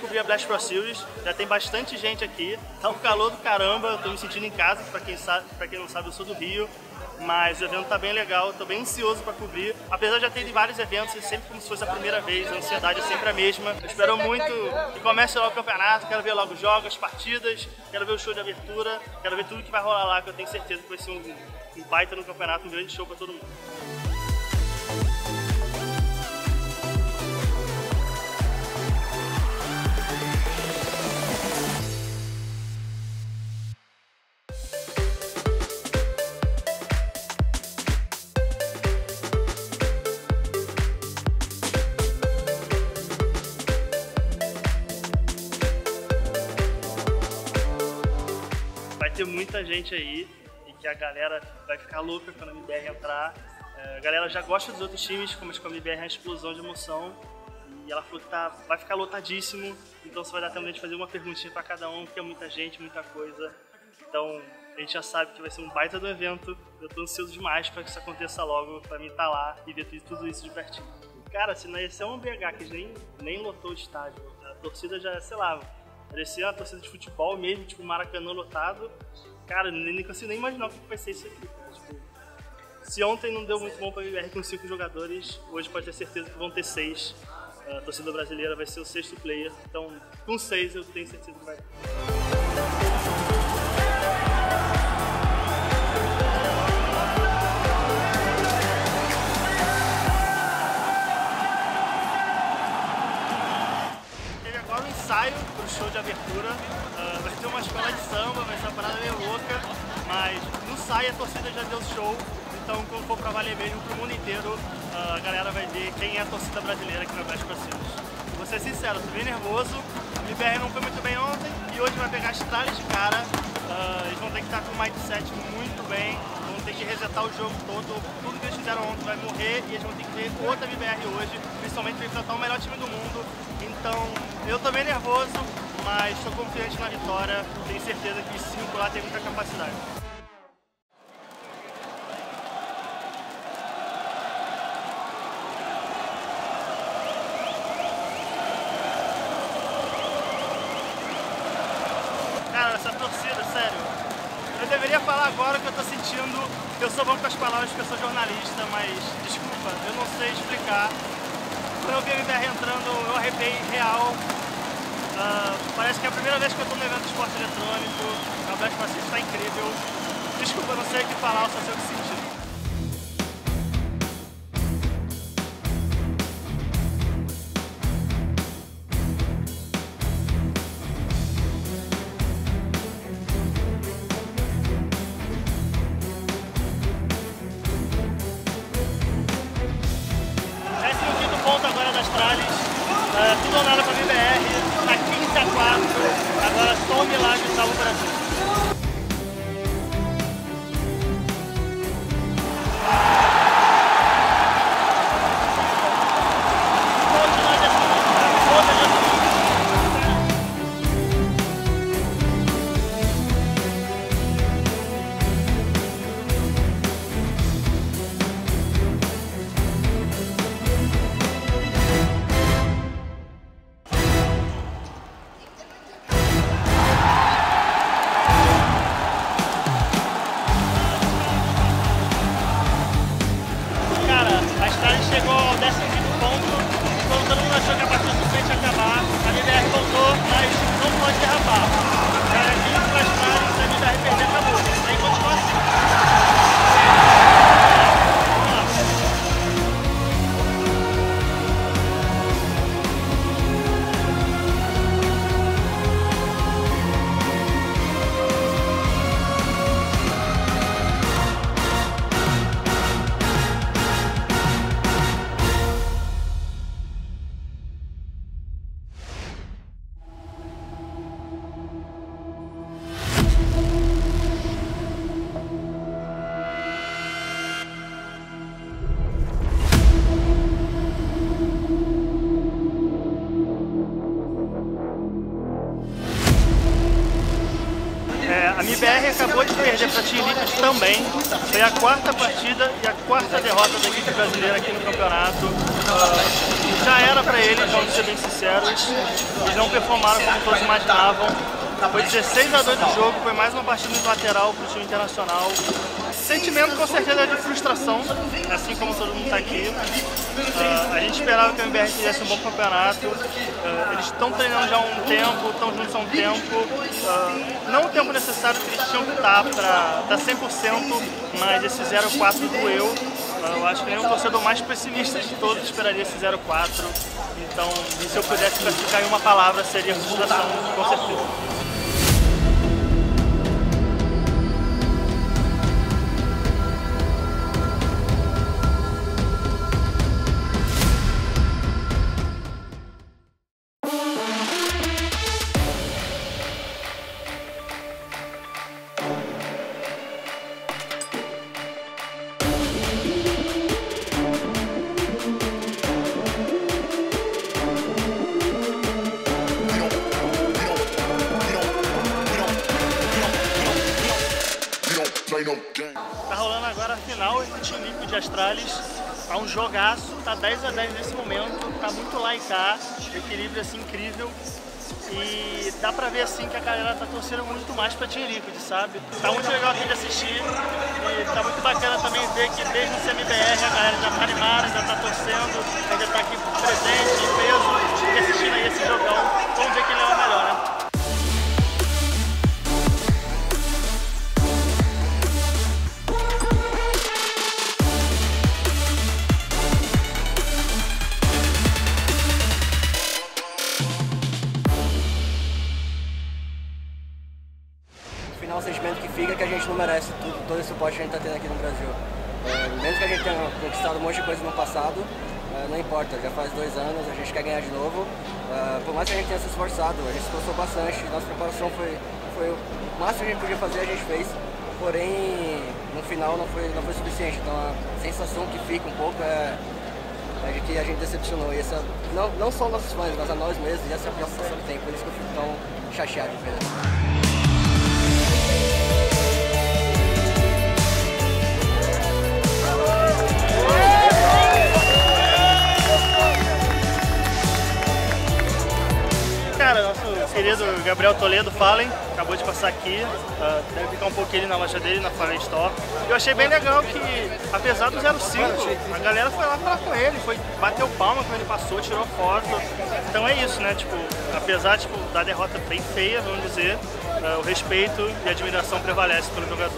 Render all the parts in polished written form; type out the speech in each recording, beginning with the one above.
cobrir a Blast Pro Series, já tem bastante gente aqui, tá um calor do caramba, eu tô me sentindo em casa, pra quem não sabe eu sou do Rio, mas o evento tá bem legal, tô bem ansioso pra cobrir, apesar de já ter vários eventos, sempre como se fosse a primeira vez, a ansiedade é sempre a mesma, eu espero muito que comece logo o campeonato, quero ver logo os jogos, as partidas, quero ver o show de abertura, quero ver tudo que vai rolar lá, que eu tenho certeza que vai ser um baita no campeonato, um grande show pra todo mundo. Vai ter muita gente aí e que a galera vai ficar louca quando a MBR entrar. A galera já gosta dos outros times, como a MBR é uma explosão de emoção. E ela falou que vai ficar lotadíssimo, então você vai dar tempo de fazer uma perguntinha para cada um, porque é muita gente, muita coisa. Então a gente já sabe que vai ser um baita do evento. Eu tô ansioso demais para que isso aconteça logo, para mim estar lá e ver tudo isso de pertinho. Cara, se não ia ser um BH que nem lotou o estádio, a torcida já, sei lá, parecia uma torcida de futebol mesmo, tipo Maracanã lotado. Cara, nem consigo nem imaginar o que vai ser isso aqui, cara. Tipo, se ontem não deu muito bom pra MBR com 5 jogadores, hoje pode ter certeza que vão ter 6. A torcida brasileira vai ser o 6º player, então com 6 eu tenho certeza que vai. Ensaio pro show de abertura, vai ter uma escola de samba, vai ser uma parada meio louca, mas no ensaio a torcida já deu show, então quando for pra valer mesmo pro mundo inteiro, a galera vai ver quem é a torcida brasileira aqui na Blast Pro Series. Vou ser sincero, tô bem nervoso, o MBR não foi muito bem ontem e hoje vai pegar as tralhas de cara, eles vão ter que estar com o mindset muito bem, vão ter que resetar o jogo todo, tudo que eles fizeram ontem vai morrer e eles vão ter que ver outra MBR hoje, principalmente para enfrentar o melhor time do mundo. Então, eu tô bem nervoso, mas estou confiante na vitória. Tenho certeza que os 5 lá tem muita capacidade. Cara, essa torcida, sério, eu deveria falar agora o que eu tô sentindo. Eu sou bom com as palavras porque eu sou jornalista, mas desculpa, eu não sei explicar. Quando eu vi a MBR entrando, eu arrepiei real. Parece que é a primeira vez que eu estou no evento de esporte eletrônico. A Blast Pro Series está incrível. Desculpa, eu não sei o que falar, eu só sei o que sentir. Agora das tralhas, tudo ou nada para a MBR, na 15-4, agora só um milagre salva o Brasil. A MIBR acabou de perder para a Team Liquid também. Foi a quarta partida e a quarta derrota da equipe brasileira aqui no campeonato. Já era para eles, vamos ser bem sinceros. Eles não performaram como todos imaginavam. Foi 16-2 do jogo, foi mais uma partida lateral para o time internacional. Sentimento com certeza de frustração, assim como todo mundo está aqui. A gente esperava que a MBR tivesse um bom campeonato. Eles estão treinando já há um tempo, estão juntos há um tempo. Não o tempo necessário que eles tinham que estar para dar 100%, mas esse 0-4 doeu. Eu acho que nem o torcedor mais pessimista de todos esperaria esse 0-4. Então, se eu pudesse classificar em uma palavra, seria frustração, com certeza. Tá rolando agora a final entre Team Liquid e Astralis. Tá um jogaço, tá 10-10 nesse momento, tá muito lá e cá, equilíbrio assim incrível. E dá pra ver assim que a galera tá torcendo muito mais pra Team Liquid, sabe? Tá muito legal aqui de assistir e tá muito bacana também ver que desde o CMBR a galera já tá animada, já tá torcendo, ainda tá aqui presente, em peso, e assistindo aí esse jogão. Vamos ver quem leva melhor, né? O sentimento que fica é que a gente não merece todo esse suporte que a gente está tendo aqui no Brasil. Mesmo que a gente tenha conquistado um monte de coisa no passado, não importa, já faz 2 anos, a gente quer ganhar de novo. Por mais que a gente tenha se esforçado, a gente se esforçou bastante, nossa preparação foi o máximo que a gente podia fazer, a gente fez, porém no final não foi suficiente. Então a sensação que fica um pouco é de que a gente decepcionou. E essa, não só nossos fãs, mas a nós mesmos, e essa é a pior sensação que tem, por isso que eu fico tão chateado de verdade. Cara, nosso querido Gabriel Toledo, Fallen, acabou de passar aqui, deve ficar um pouquinho na loja dele, na Fallen Store. Eu achei bem legal que, apesar do 05, a galera foi lá falar com ele, bateu palma quando ele passou, tirou foto. Então é isso, né? Tipo, apesar da derrota bem feia, vamos dizer, o respeito e a admiração prevalece pelo jogador.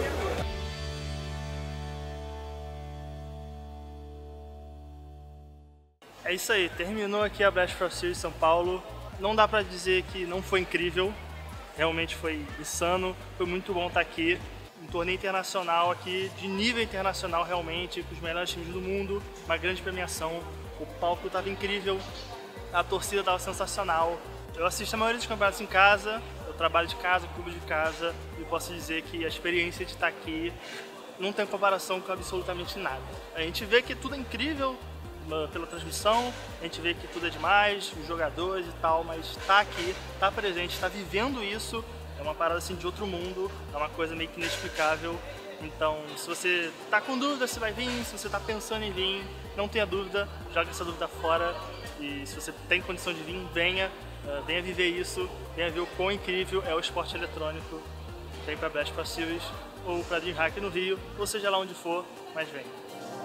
É isso aí, terminou aqui a Blast Pro Series São Paulo. Não dá pra dizer que não foi incrível, realmente foi insano, foi muito bom estar aqui. Um torneio internacional aqui, de nível internacional realmente, com os melhores times do mundo, uma grande premiação. O palco estava incrível, a torcida estava sensacional. Eu assisto a maioria dos campeonatos em casa, eu trabalho de casa, clube de casa, e posso dizer que a experiência de estar aqui não tem comparação com absolutamente nada. A gente vê que tudo é incrível pela transmissão, a gente vê que tudo é demais, os jogadores e tal, mas tá aqui, tá presente, tá vivendo isso, é uma parada assim de outro mundo, é uma coisa meio que inexplicável. Então, se você tá com dúvida se vai vir, se você tá pensando em vir, não tenha dúvida, joga essa dúvida fora, e se você tem condição de vir, venha viver isso, venha ver o quão incrível é o esporte eletrônico. Vem pra Blast Pro Series ou pra DreamHack no Rio, ou seja lá onde for, mas vem.